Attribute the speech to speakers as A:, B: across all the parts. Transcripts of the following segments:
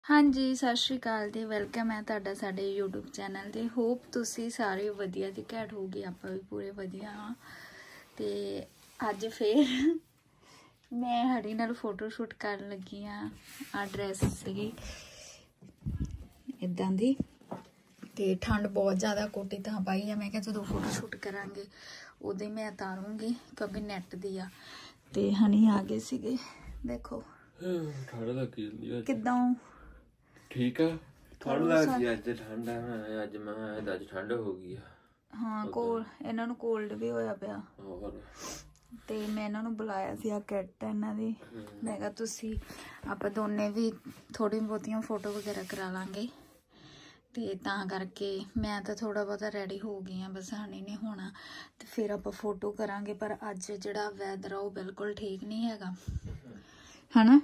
A: हाँ जी सत श्री अकाल जी वेलकम है तुहाडा साडे यूट्यूब चैनल ते होप तुसी सारे वधिया जी घैंट होगी आपां भी पूरे वधिया हाँ ते अज फिर मैं हरी नाल फोटो शूट करन लगी हाँ आ ड्रैस सीगी इदां दी ते ठंड बहुत ज़्यादा कोटी तां पाई है मैं कहा जो फोटो शूट करांगे उदे मैं उतारूंगी क्योंकि नैट दी आ ते हनी आ गए सीगे देखो
B: ठंड लगी जंदी
A: किदां
B: ठीक है ठंड लगदी अज ठंड है अज मैं अज ठंड हो गई
A: हाँ कोल इन्हां नूं कोल्ड भी होया पिया
B: और
A: ते मैं इन्हां नूं बुलाया सी आ किट इन्हां दी मैं कहा तुसी आपां दोने भी थोड़ी बहुतियां फोटो वगैरह करा लांगे ते तां करके मैं तो थोड़ा बहुत रेडी हो गई हाँ बस हनी ने होना ते फिर आपां फोटो करांगे पर अज जिहड़ा वैदर आ ओह बिल्कुल ठीक नहीं हैगा है ना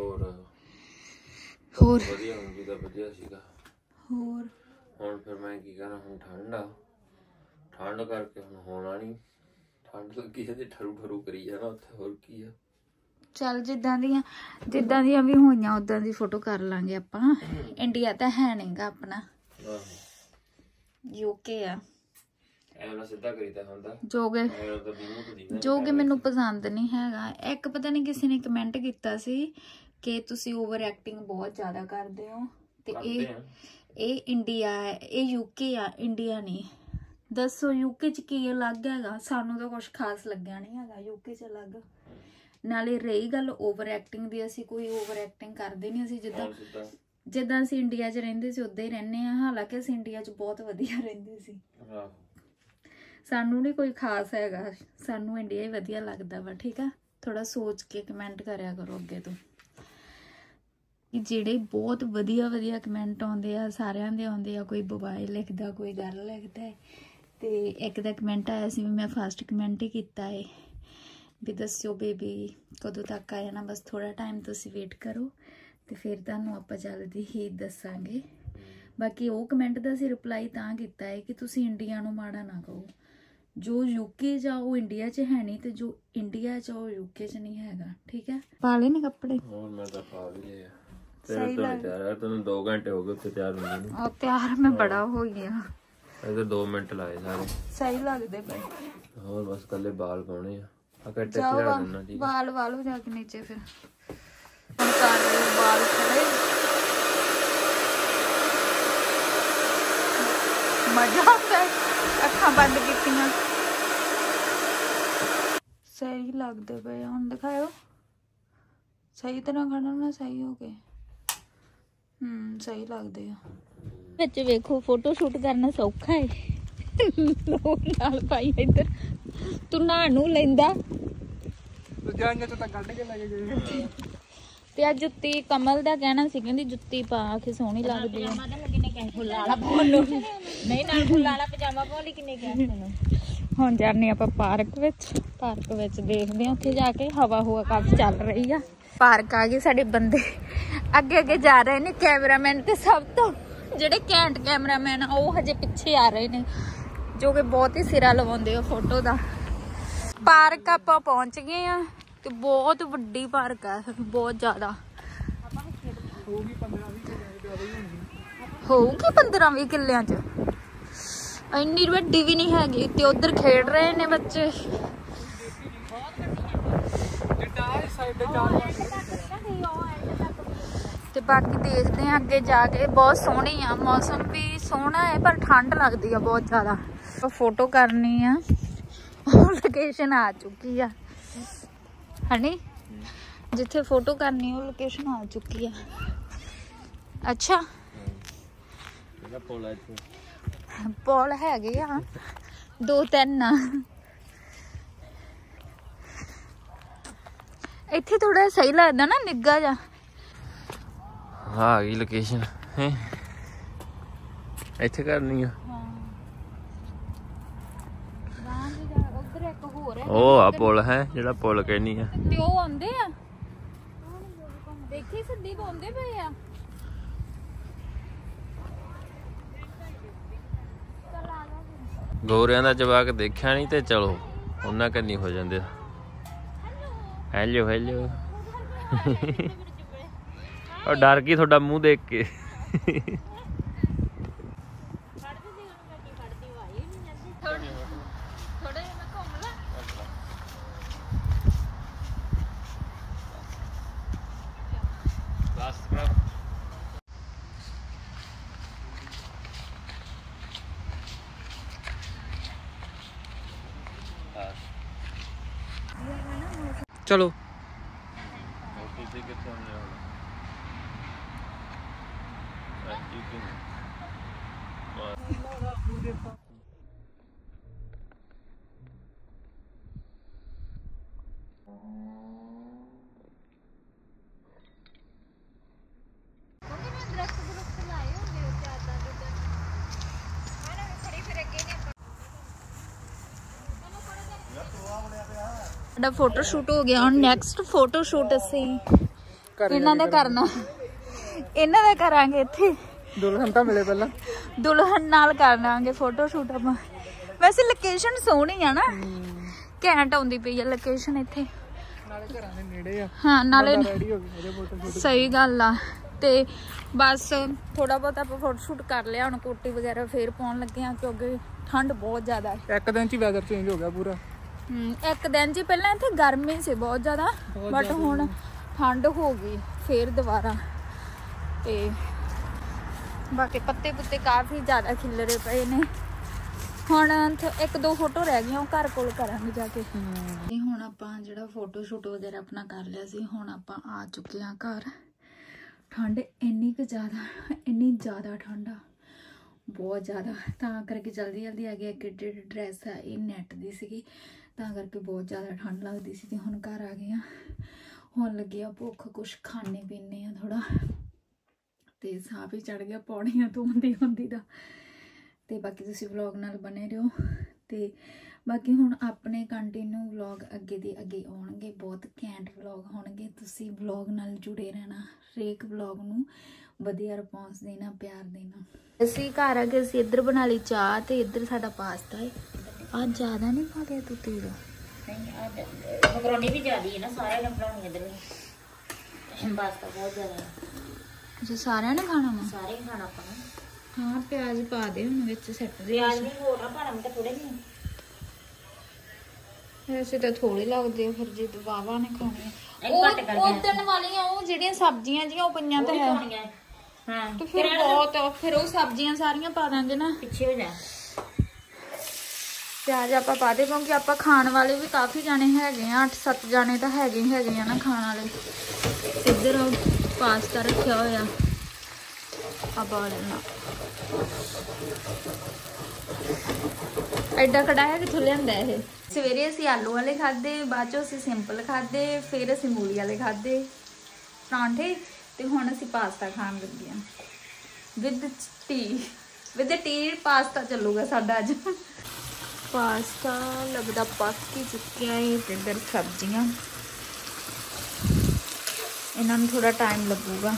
A: होर
B: ਵਧੀਆ ਹੁੰਦੀ ਤਾਂ ਵਧੀਆ ਸੀਗਾ
A: ਹੋਰ
B: ਹੁਣ ਫਿਰ ਮੈਂ ਕੀ ਕਰਾਂ ਹੁਣ ਠੰਡ ਕਰਕੇ ਹੁਣ ਹੋਣਾ ਨਹੀਂ ਠੰਡ ਲੱਗੀ ਤੇ ਠਰੂ ਠਰੂ ਕਰੀ ਜਾਣਾ ਉੱਥੇ ਹੋਰ ਕੀ ਆ
A: ਚੱਲ ਜਿੱਦਾਂ ਦੀਆਂ ਵੀ ਹੋਈਆਂ ਉਦਾਂ ਦੀ ਫੋਟੋ ਕਰ ਲਾਂਗੇ ਆਪਾਂ ਇੰਡੀਆ ਤਾਂ ਹੈ ਨਹੀਂਗਾ ਆਪਣਾ ਯੂਕੇ ਆ
B: ਐਵੇਂ ਸਿੱਧਾ ਕਰੀਦਾ ਹੁੰਦਾ
A: ਜੋਗੇ ਮੈਨੂੰ ਪਸੰਦ ਨਹੀਂ ਹੈਗਾ ਇੱਕ ਪਤਾ ਨਹੀਂ ਕਿਸੇ ਨੇ ਕਮੈਂਟ ਕੀਤਾ ਸੀ ਕਿ ਤੁਸੀਂ ਓਵਰ ਐਕਟਿੰਗ ਬਹੁਤ ਜ਼ਿਆਦਾ ਕਰਦੇ ਹੋ ਤੇ ਇਹ ਇੰਡੀਆ ਹੈ ਇਹ ਯੂਕੇ ਆ ਇੰਡੀਆ ਨਹੀਂ ਦੱਸੋ ਯੂਕੇ ਚ ਕੀ ਅਲੱਗ ਹੈਗਾ ਸਾਨੂੰ ਤਾਂ ਕੁਝ ਖਾਸ ਲੱਗਿਆ ਨਹੀਂ ਹੈਗਾ ਯੂਕੇ ਚ ਅਲੱਗ ਨਾਲੇ ਰਹੀ ਗੱਲ ਓਵਰ ਐਕਟਿੰਗ ਦੀ ਅਸੀਂ ਕੋਈ ਓਵਰ ਐਕਟਿੰਗ ਕਰਦੇ ਨਹੀਂ ਅਸੀਂ ਜਿੱਦਾਂ ਅਸੀਂ ਇੰਡੀਆ 'ਚ ਰਹਿੰਦੇ ਸੀ ਉੱਦਾਂ ਹੀ ਰਹਿੰਦੇ ਆ ਹਾਲਾਂਕਿ ਅਸੀਂ ਇੰਡੀਆ 'ਚ ਬਹੁਤ ਵਧੀਆ ਰਹਿੰਦੇ ਸੀ ਸਾਨੂੰ ਨਹੀਂ ਕੋਈ ਖਾਸ ਹੈਗਾ ਸਾਨੂੰ ਇੰਡੀਆ ਹੀ ਵਧੀਆ ਲੱਗਦਾ ਵਾ ਠੀਕ ਆ ਥੋੜਾ ਸੋਚ ਕੇ ਕਮੈਂਟ ਕਰਿਆ ਕਰੋ ਅੱਗੇ ਤੋਂ ਜਿਹੜੇ ਬਹੁਤ ਵਧੀਆ ਕਮੈਂਟ ਆਉਂਦੇ ਆ ਸਾਰਿਆਂ ਦੇ ਆਉਂਦੇ ਆ ਕੋਈ ਬੁਆਏ ਲਿਖਦਾ ਕੋਈ ਗਰਲ ਲਿਖਦਾ ਤੇ ਇੱਕ ਦਾ ਕਮੈਂਟ ਆਇਆ ਸੀ ਵੀ ਮੈਂ ਫਸਟ ਕਮੈਂਟ ਹੀ ਕੀਤਾ ਹੈ ਵੀ ਦੱਸਿਓ ਬੇਬੀ ਕਦੋਂ ਤੱਕ ਆ ਜਾਣਾ ਬਸ ਥੋੜਾ ਟਾਈਮ ਤੁਸੀਂ ਵੇਟ ਕਰੋ ਤੇ ਫਿਰ ਤੁਹਾਨੂੰ ਆਪਾਂ ਜਲਦੀ ਹੀ ਦੱਸਾਂਗੇ ਬਾਕੀ ਉਹ ਕਮੈਂਟ ਦਾ ਅਸੀਂ ਰਿਪਲਾਈ ਤਾਂ ਕੀਤਾ ਹੈ ਕਿ ਤੁਸੀਂ ਇੰਡੀਆ ਨੂੰ ਮਾੜਾ ਨਾ ਕਹੋ ਜੋ यूके च वो इंडिया च है नहीं तो जो इंडिया च वो यूके च नहीं हैगा ठीक है पा ले ने कपड़े
B: और मैं तो पा भी लिया तेरे तो तैयार है तन्नू 2 घंटे हो गए उत्ते तैयार होने नूं
A: और तैयार मैं बड़ा हो गया
B: इधर 2 मिनट लाए सारे
A: सही लगदे पे
B: और बस कल्ले बाल पाने आ कट्टे चढ़ा देना ठीक
A: बाल हो जाके नीचे फिर हम सारे बाल खड़े मजा आता है अखां बंद कीतियां सही लगते पे हम दिखाओ सही तरह खड़ा ना सही हो गए सही लगते बच्चे वेखो फोटो शूट करना सौखा है नाल पाई इधर तू नहानू लेंदा ते आ जुत्ती कमल दा कहना सी कहंदी जुत्ती पा के सोहनी लगदी है नहीं नाल फुल्ला वाला पजामा पाउली किन्ने कहा ਹੁਣ ਜਾਣੇ ਆਪਾਂ ਪਾਰਕ ਵਿੱਚ ਦੇਖਦੇ ਹਾਂ ਉੱਥੇ ਜਾ ਕੇ ਹਵਾ ਕਾਫੀ ਚੱਲ ਰਹੀ ਆ ਪਾਰਕ ਆ ਗਏ ਸਾਡੇ ਬੰਦੇ ਅੱਗੇ ਜਾ ਰਹੇ ਨੇ ਕੈਮਰਾਮੈਨ ਤੇ ਸਭ ਤੋਂ ਜਿਹੜੇ ਕੈਂਟ ਕੈਮਰਾਮੈਨ ਆ ਉਹ ਹਜੇ ਪਿੱਛੇ ਆ ਰਹੇ ਨੇ ਜੋ ਕਿ ਬਹੁਤ ਹੀ ਸਿਰਾ ਲਵਾਉਂਦੇ ਆ ਫੋਟੋ ਦਾ ਪਾਰਕ ਆਪਾਂ ਪਹੁੰਚ ਗਏ ਆ ਤੇ ਬਹੁਤ ਵੱਡੀ ਪਾਰਕ ਆ ਬਹੁਤ ਜ਼ਿਆਦਾ ਹੋਊਗੀ 15-20 ਕਿੱਲਿਆਂ ਚ ਇੰਨੀ ਵੱਡੀ ਵੀ ਨਹੀਂ ਹੈਗੀ ਤੇ ਉਧਰ ਖੇਡ ਰਹੇ ਨੇ ਬੱਚੇ ਤੇ ਬਾਕੀ ਦੇਖਦੇ ਆ ਅੱਗੇ ਜਾ ਕੇ ਬਹੁਤ ਸੋਹਣੀ ਆ ਮੌਸਮ ਵੀ ਸੋਹਣਾ ਹੈ ਪਰ ਠੰਡ ਲੱਗਦੀ ਆ ਬਹੁਤ ਜ਼ਿਆਦਾ ਫੋਟੋ ਕਰਨੀ ਆ ਲੋਕੇਸ਼ਨ ਆ ਚੁੱਕੀ ਆ ਹਨੀ ਜਿੱਥੇ ਫੋਟੋ ਕਰਨੀ ਉਹ ਲੋਕੇਸ਼ਨ ਆ ਚੁੱਕੀ ਆ ਅੱਛਾ ਪੌਲ ਹੈਗੇ ਆ 2-3 ਆ ਇੱਥੇ ਥੋੜਾ ਸਹੀ ਲੱਗਦਾ ਨਾ ਨਿੱਘਾ ਜਾ
B: ਆ ਗਈ ਲੋਕੇਸ਼ਨ ਹੈ ਇੱਥੇ ਕਰਨੀ ਆ ਉਧਰ ਇੱਕ ਹੋਰ ਹੈ ਉਹ ਆ ਪੁਲ ਹੈ ਜਿਹੜਾ ਪੁਲ ਕਹਿਨੀ ਆ
A: ਤੇ ਉਹ ਆਉਂਦੇ ਆ ਦੇਖੀ ਸਿੱਧੀ ਪਾਉਂਦੇ ਪਏ ਆ
B: ਗੋਰਿਆਂ ਦਾ ਜਵਾਕ ਦੇਖਿਆ ਨਹੀਂ ਤੇ ਚਲੋ ਉਹਨਾਂ ਕੰਨੀ ਹੋ ਜਾਂਦੇ ਹੈਲੋ डर गई थोड़ा मुंह देख के।
C: चलो
A: ਸਾਡਾ ਫੋਟੋ ਸ਼ੂਟ ਹੋ ਗਿਆ। ਹੁਣ ਨੈਕਸਟ ਫੋਟੋ ਸ਼ੂਟ ਅਸੀਂ ਇਹਨਾਂ ਦਾ ਕਰਨਾ, ਇਹਨਾਂ ਦਾ ਕਰਾਂਗੇ ਇੱਥੇ।
C: ਦੁਲਹਨ ਤਾਂ ਮਿਲੇ ਪਹਿਲਾਂ,
A: ਦੁਲਹਨ ਨਾਲ ਕਰਨਾਂਗੇ ਫੋਟੋ ਸ਼ੂਟ ਆਪਾਂ। ਵੈਸੇ ਲੋਕੇਸ਼ਨ ਸੋਹਣੀ ਆ ਨਾ, ਘੈਂਟ ਆਉਂਦੀ ਪਈ ਆ ਲੋਕੇਸ਼ਨ ਇੱਥੇ,
C: ਨਾਲੇ ਘਰਾਂ ਦੇ ਨੇੜੇ ਆ।
A: ਹਾਂ ਨਾਲੇ
C: ਰੈਡੀ ਹੋ ਗਏ ਮੇਰੇ ਫੋਟੋ ਸ਼ੂਟ।
A: ਸਹੀ ਗੱਲ ਆ। ਤੇ ਬਸ ਥੋੜਾ ਬਹੁਤ ਆਪਾਂ ਫੋਟੋ ਸ਼ੂਟ ਕਰ ਲਿਆ। ਹੁਣ ਕੋਟੀ ਵਗੈਰਾ ਫੇਰ ਪਾਉਣ ਲੱਗੇ ਆ ਕਿਉਂਕਿ ਠੰਡ ਬਹੁਤ ਜ਼ਿਆਦਾ ਹੈ।
C: ਇੱਕ ਦਿਨ ਚ ਹੀ ਵੈਦਰ ਚੇਂਜ ਹੋ ਗਿਆ ਪੂਰਾ।
A: ਇੱਕ ਦਿਨ ਚ ਪਹਿਲਾਂ ਇੱਥੇ ਗਰਮੀ ਸੀ ਬਹੁਤ ਜ਼ਿਆਦਾ, ਬਟ ਹੁਣ ਠੰਡ ਹੋ ਗਈ ਫੇਰ ਦੁਬਾਰਾ। ਤੇ ਬਾਕੀ ਪੱਤੇ ਪੁੱਤੇ ਕਾਫੀ ਜ਼ਿਆਦਾ ਖਿਲਰੇ ਪਏ ਨੇ। ਹੁਣ ਇੱਕ ਦੋ ਫੋਟੋ ਰਹਿ ਗਈਆਂ, ਉਹ ਘਰ ਕੋਲ ਕਰਾਂਗੇ ਜਾ ਕੇ। ਹੁਣ ਆਪਾਂ ਜਿਹੜਾ ਫੋਟੋ ਸ਼ੂਟ ਵਗੈਰਾ ਆਪਣਾ ਕਰ ਲਿਆ ਸੀ, ਹੁਣ ਆਪਾਂ ਆ ਚੁੱਕੇ ਹਾਂ ਘਰ। ਠੰਡ ਇੰਨੀ ਕੁ ਜ਼ਿਆਦਾ, ਇੰਨੀ ਜ਼ਿਆਦਾ ਠੰਡ ਆ, ਬਹੁਤ ਜ਼ਿਆਦਾ, ਤਾਂ ਕਰਕੇ ਜਲਦੀ ਜਲਦੀ ਆ ਗਿਆ। ਇੱਕ ਡਰੈਸ ਆ ਇਹ ਨੈਟ ਦੀ ਸੀਗੀ, ਤਾਂ ਕਰਕੇ ਬਹੁਤ ਜ਼ਿਆਦਾ ਠੰਡ ਲੱਗਦੀ ਸੀ। ਤੇ ਹੁਣ ਘਰ ਆ ਗਏ ਆ, ਹੁਣ ਲੱਗੀ ਆ ਭੁੱਖ, ਕੁਛ ਖਾਣੇ ਪੀਣੇ ਆ ਥੋੜਾ। ਤੇ ਸਾਹ ਵੀ ਚੜ ਗਿਆ ਪੌੜੀਆਂ ਤੋਂ ਹੁੰਦੀ ਦਾ। ਤੇ ਬਾਕੀ ਤੁਸੀਂ ਵਲੌਗ ਨਾਲ ਬਣੇ ਰਹੋ। ਤੇ ਬਾਕੀ ਹੁਣ ਆਪਣੇ ਕੰਟੀਨਿਊ ਵਲੌਗ ਅੱਗੇ ਦੇ ਅੱਗੇ ਆਉਣਗੇ, ਬਹੁਤ ਘੈਂਟ ਵਲੌਗ ਹੋਣਗੇ। ਤੁਸੀਂ ਵਲੌਗ ਨਾਲ ਜੁੜੇ ਰਹਿਣਾ, ਹਰੇਕ ਵਲੌਗ ਨੂੰ ਵਧੀਆ ਰਿਸਪੌਂਸ ਦੇਣਾ, ਪਿਆਰ ਦੇਣਾ। ਅਸੀਂ ਘਰ ਆ ਕੇ ਅਸੀਂ ਇੱਧਰ ਬਣਾ ਲਈ ਚਾਹ ਤੇ ਇੱਧਰ ਸਾਡਾ ਪਾਸਤਾ ਹੈ। ਆ ਜ਼ਿਆਦਾ ਨਹੀਂ ਪਾ ਲਿਆ ਤੂੰ ਤੇਲ?
D: ਮਕਰੋਨੀ ਵੀ ਜ਼ਿਆਦੀ ਹੈ ਨਾ, ਸਾਰਿਆਂ ਨੇ ਬਣਾਉਣੀ ਇੱਧਰ। ਪਾਸਤਾ ਬਹੁਤ ਜ਼ਿਆਦਾ ਹੈ।
A: ਅੱਛਾ ਸਾਰਿਆਂ ਨੇ ਖਾਣਾ ਵਾ?
D: ਸਾਰੇ ਹੀ ਖਾਣਾ ਆਪਾਂ ਨੂੰ।
A: ਹਾਂ ਪਿਆਜ਼ ਪਾ ਦੇ ਹੁਣ ਵਿੱਚ ਸੈੱਟ ਦੇ।
D: ਪਿਆਜ਼ ਵੀ ਹੋਰ ਨਾ ਪਾਣਾ, ਮੈਂ ਤਾਂ ਥੋੜੇ ਜਿਹੇ।
A: ਵੈਸੇ ਤਾਂ ਥੋੜੇ ਲੱਗਦੇ ਆ, ਫਿਰ ਜੇ ਵਾਵਾ ਨੇ ਖਾਣੇ
D: ਉਹ
A: ਦਿਨ ਵਾਲੀਆਂ ਉਹ ਜਿਹੜੀਆਂ ਸਬਜ਼ੀਆਂ ਜੀਆਂ ਉਹ ਪਈਆਂ ਤਾਂ ਹੈ।
D: ਹਾਂ
A: ਤੇ ਫਿਰ ਬਹੁਤ, ਫਿਰ ਉਹ ਸਬਜ਼ੀਆਂ ਸਾਰੀਆਂ ਪਾ ਦਾਂਗੇ ਨਾ,
D: ਪਿੱਛੇ ਹੋ ਜਾ।
A: ਪਿਆਜ਼ ਆਪਾਂ ਪਾ ਦੇ ਕਿਉਂਕਿ ਆਪਾਂ ਖਾਣ ਵਾਲੇ ਵੀ ਕਾਫੀ ਜਾਣੇ ਹੈਗੇ ਆ, 8-7 ਜਾਣੇ ਤਾਂ ਹੈਗੇ ਆ ਨਾ ਖਾਣ ਵਾਲੇ। ਇੱਧਰ ਪਾਸਤਾ ਰੱਖਿਆ ਹੋਇਆ ਆ ਬਾਲਣਾ। ਐਡਾ ਕੜਾਇਆ ਕਿੱਥੋਂ ਲਿਆਂਦਾ ਇਹ? ਸਵੇਰੇ ਅਸੀਂ ਆਲੂ ਵਾਲੇ ਖਾਦੇ, ਬਾਅਦ ਚੋਂ ਅਸੀਂ ਸਿੰਪਲ ਖਾਦੇ, ਫਿਰ ਅਸੀਂ ਮੂਲੀ ਵਾਲੇ ਖਾਦੇ ਪਰਾਂਠੇ, ਤੇ ਹੁਣ ਅਸੀਂ ਪਾਸਤਾ ਖਾਣ ਲੱਗੇ ਆ ਵਿਦ ਟੀ ਪਾਸਤਾ ਚੱਲੂਗਾ ਸਾਡਾ ਅੱਜ। ਪਾਸਤਾ ਲੱਗਦਾ ਪੱਕ ਹੀ ਚੁੱਕਿਆ ਹੈ। ਤੇ ਇੱਧਰ ਸਬਜ਼ੀਆਂ, ਇਹਨਾਂ ਨੂੰ ਥੋੜਾ ਟਾਈਮ ਲੱਗੂਗਾ।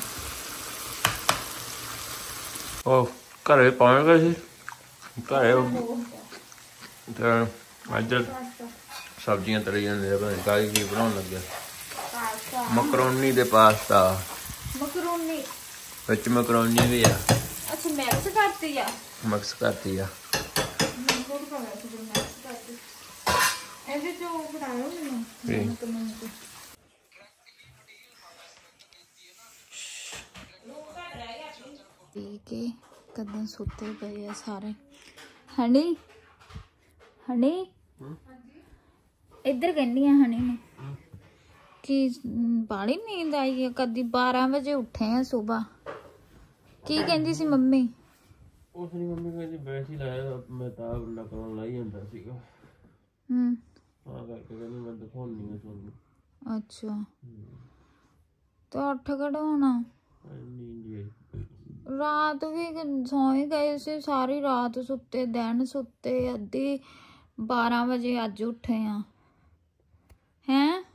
B: ਉਹ ਘਰੇ ਪਹੁੰਚ ਗਏ ਸੀ, ਘਰੇ ਤੇ ਇੱਧਰ ਸਬਜ਼ੀਆਂ ਤਰੀ ਜਾਂਦੇ ਆ। ਕਾਹਦੀ ਕੀ ਬਣਾਉਣ ਲੱਗਿਆ? ਮਕਰੋਨੀ ਤੇ ਪਾਸਤਾ।
A: ਮਕਰੋਨੀ
B: ਵਿੱਚ ਮਕਰੋਨੀ ਵੀ ਆ।
A: ਅੱਛਾ ਮਿਕਸ ਕਰਤੀ ਆ?
B: ਮਿਕਸ ਕਰਤੀ ਆ।
A: ਇਹਦੇ ਚੋਂ ਬਣਾਇਓ ਮੈਨੂੰ। ਠੀਕ ਹੈ, ਕਦਾਂ ਸੁੱਤੇ ਪਏ ਆ ਸਾਰੇ। ਹਣੀ ਹਣੀ ਇੱਧਰ ਕਹਿੰਦੀ ਆ ਹਣੀ ਨੂੰ ਕਿ ਬਾਹਲੀ ਨੀਂਦ ਆਈ ਹੈ। ਕਦੀ 12 ਵਜੇ ਉੱਠੇ ਆ ਸੁਬਾਹ। ਕੀ ਕਹਿੰਦੀ ਸੀ ਮੰਮੀ?
B: ਉਸ ਦੀ ਮੰਮੀ ਕਹਿੰਦੀ ਵੈਸੇ ਹੀ ਲਾਇਆ, ਮੈਂ ਤਾਂ ਨਕਲਾਂ ਲਾਈ ਜਾਂਦਾ ਸੀਗਾ। ਤਾਂ ਕਰਕੇ ਕਹਿੰਦੀ ਮੈਂ ਦਿਖਾਉਣੀ ਆ ਤੁਹਾਨੂੰ।
A: ਅੱਛਾ ਤੇ 8 ਕਢਾਉਣਾ? ਰਾਤ ਵੀ ਸੌਂ ਹੀ ਗਏ ਸੀ, ਸਾਰੀ ਰਾਤ ਸੁੱਤੇ, ਦਿਨ ਸੁੱਤੇ, ਅੱਧੀ 12 ਵਜੇ ਅੱਜ ਉੱਠੇ ਆ। ਹੈਂ